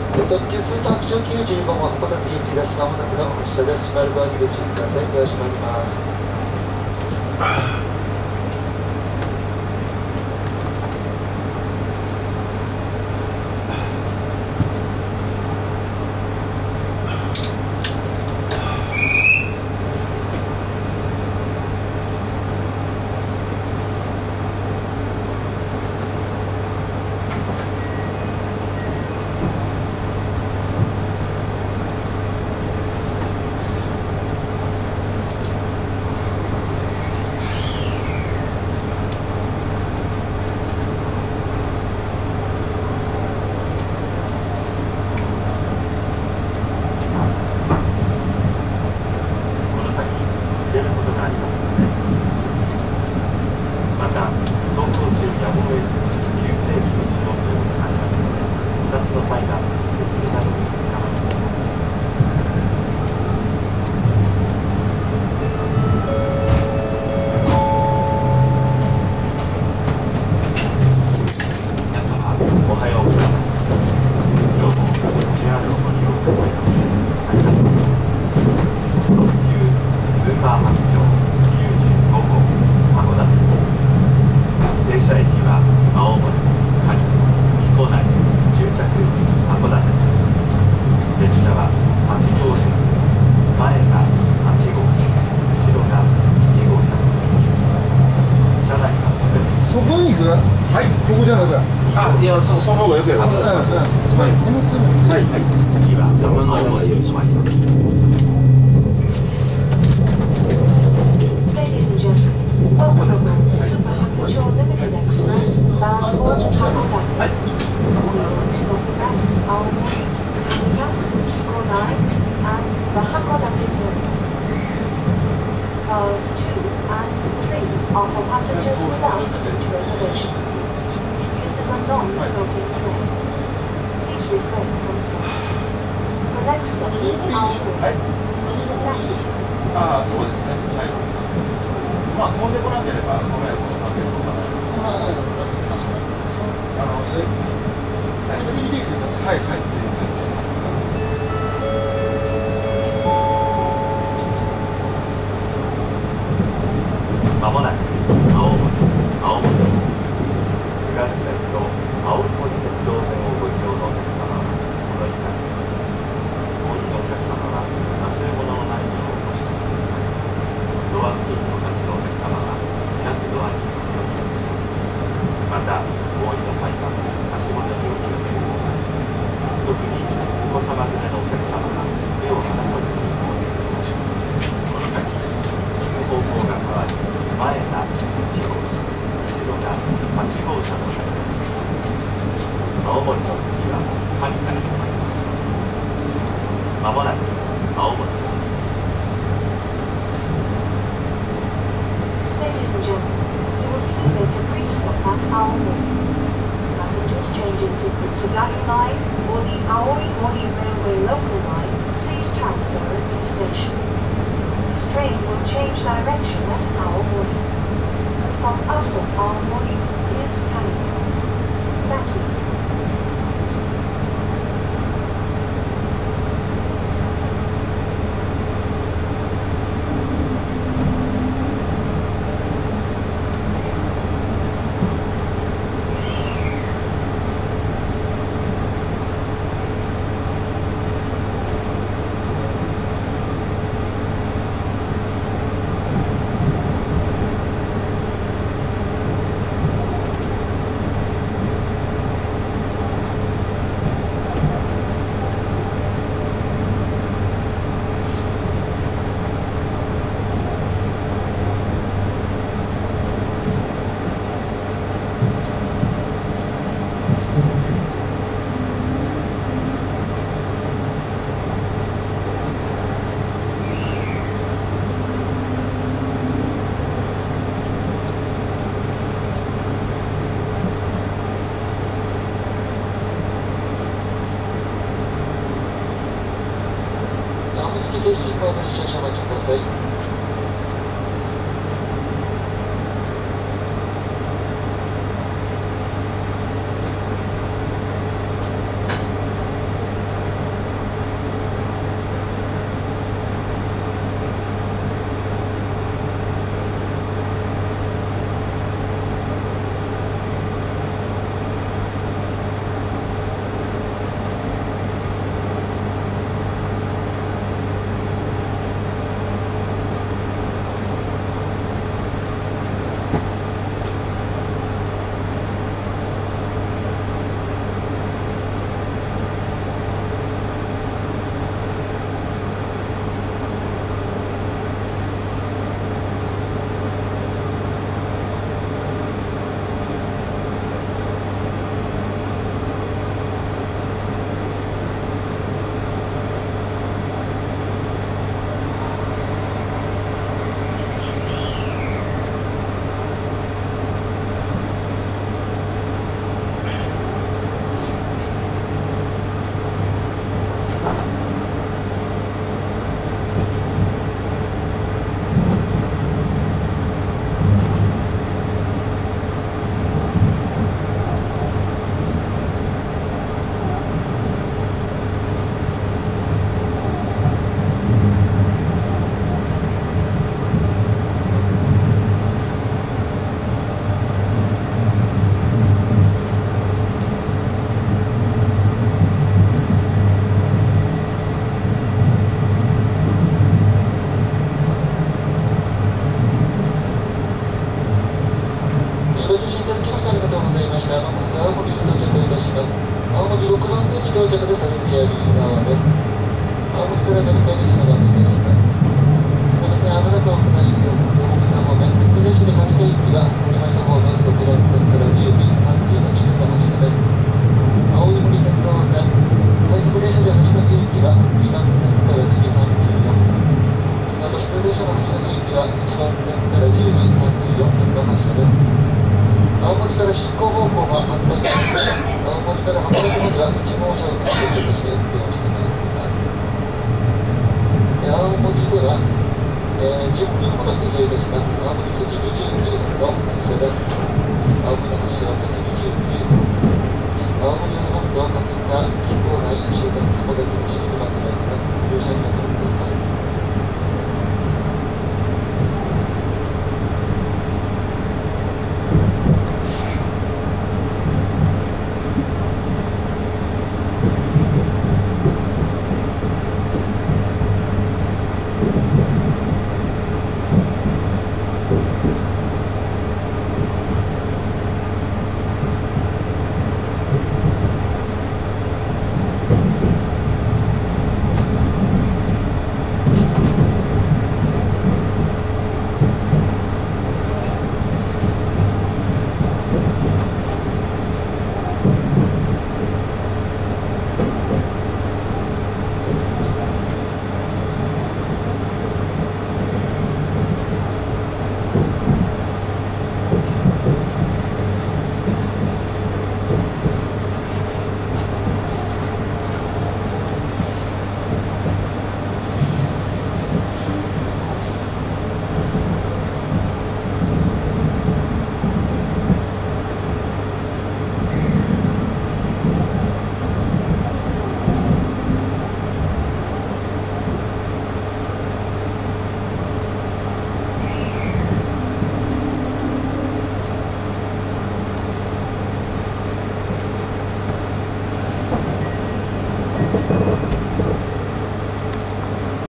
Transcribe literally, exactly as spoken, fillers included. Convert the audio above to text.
特急スーパーきゅうじゅうご号函館行き出しまもなくの発車です。閉まるドアにご注意ください。よろしくお願いします。停止後の使用者お待ちください。 丈夫です。出口は右側です。青森から乗り換え列車をお待ちいたします。すみません、危なくお下り、横浜方面、普通列車で上手行きは、小島市方面、ろくだん線からじゅうじさんじゅうはちふんの発車です。青い森鉄道線、快速電車で星野行きはにばん線からにじさんじゅうよんふん。その後、普通列車の星野行きはいちばん線からじゅうじさんじゅうよんふんの発車です。青森から進行方向が反対側です。青森から函館まではいち号車を設置して運転をしてまいります。で青森では、えー、じゅっぷんほど停車いたします。青森くじにじゅうきゅうふんの発車です。青森の発車はくじにじゅうきゅうふんです。青森を出ますと、各田、飛行内、終点、函館口に停まってまいります。ご乗車ありがとうございます。 you